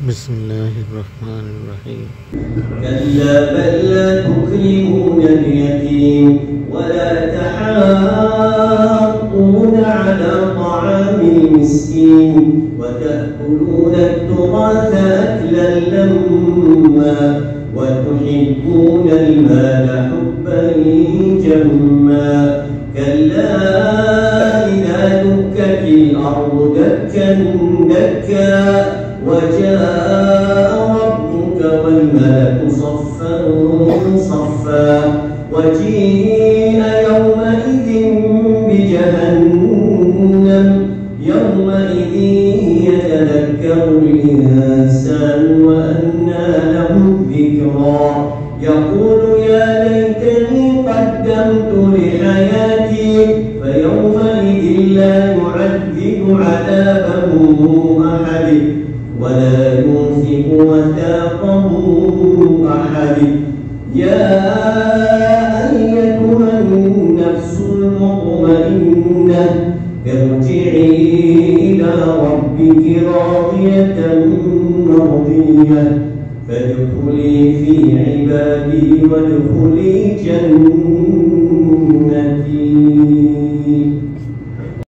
بسم الله الرحمن الرحيم. كلا بل لا تكرمون اليتيم ولا تحاضون على طعام المسكين وتأكلون التراث أكلا لما وتحبون المال حبا جما كلا إذا دكت الأرض دكا دكا وجاء ربك والملك صفا صفا وجيء يومئذ بجهنم يومئذ يتذكر الإنسان وأنى له الذكرى يقول يا ليتني قدمت لحياتي فيومئذ لا يعذب عذابه أحد ولا يوثق وثاقه أحد يا أيتها النفس المطمئنة ارجعي إلى ربك راضية مرضية فادخلي في عبادي وادخلي جنتي.